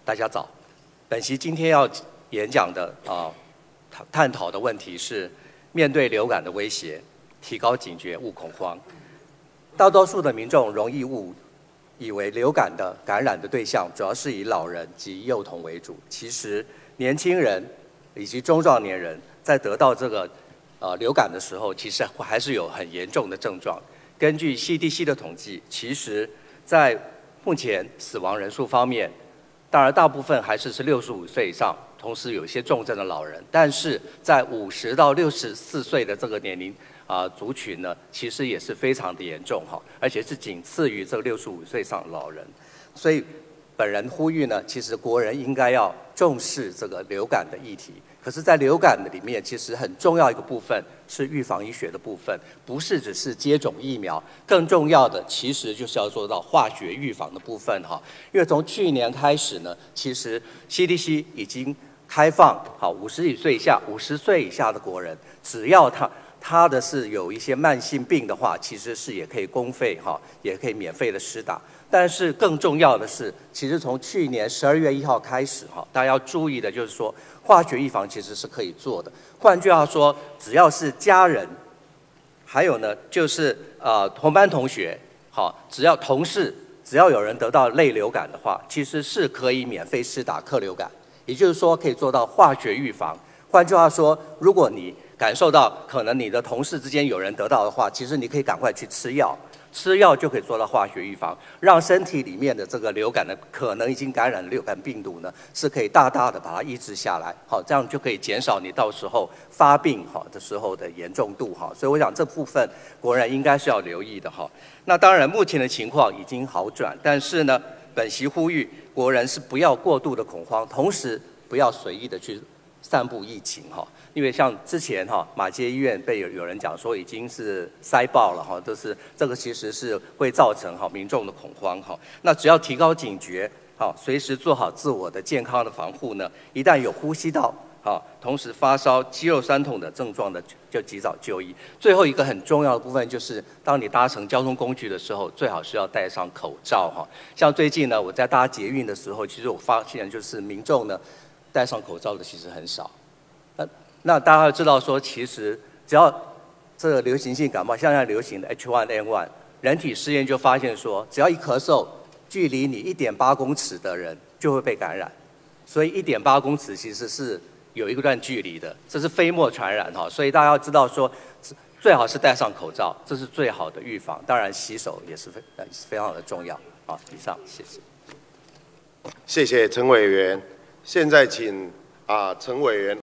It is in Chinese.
大家早。本席今天要演讲的探讨的问题是面对流感的威胁，提高警觉，勿恐慌。大多数的民众容易误以为流感的感染的对象主要是以老人及幼童为主，其实年轻人以及中壮年人在得到这个流感的时候，其实还是有很严重的症状。根据 CDC 的统计，其实在目前死亡人数方面，当然大部分还是65岁以上，同时有一些重症的老人，但是在50到64岁的这个年龄族群呢，其实也是非常的严重哈，而且是仅次于这个65岁以上的老人。所以本人呼吁呢，其实国人应该要重视这个流感的议题。可是，在流感的里面，其实很重要一个部分是预防医学的部分，不是只是接种疫苗，更重要的其实就是要做到化学预防的部分哈。因为从去年开始呢，其实 CDC 已经开放50岁以下的国人，只要他的是有一些慢性病的话，其实是也可以公费也可以免费的施打。但是更重要的是，其实从去年12月1号开始大家要注意的就是说，化学预防其实是可以做的。换句话说，只要是家人，还有呢就是同班同学，只要同事，只要有人得到类流感的话，其实是可以免费施打克流感，也就是说可以做到化学预防。换句话说，如果你感受到可能你的同事之间有人得到的话，其实你可以赶快去吃药。吃药就可以做到化学预防，让身体里面的这个流感的可能已经感染的流感病毒呢，是可以大大的把它抑制下来，这样就可以减少你到时候发病的时候的严重度所以我想这部分国人应该是要留意的那当然目前的情况已经好转，但是呢，本席呼吁国人是不要过度的恐慌，同时不要随意的去散布疫情因为像之前马偕医院被有人讲说已经是塞爆了这个其实是会造成民众的恐慌那只要提高警觉随时做好自我的健康的防护呢，一旦有呼吸道同时发烧、肌肉酸痛的症状的就及早就医。最后一个很重要的部分就是，当你搭乘交通工具的时候，最好是要戴上口罩像最近呢，我在搭捷运的时候，其实我发现就是民众呢戴上口罩的其实很少。那大家要知道说，其实只要这个流行性感冒，像现在流行的 H1N1，人体试验就发现说，只要一咳嗽，距离你1.8公尺的人就会被感染。所以1.8公尺其实是有一段距离的，这是飞沫传染所以大家要知道说，最好是戴上口罩，这是最好的预防。当然，洗手也是非常的重要。以上，谢谢。 谢谢陈委员。现在请陈委员。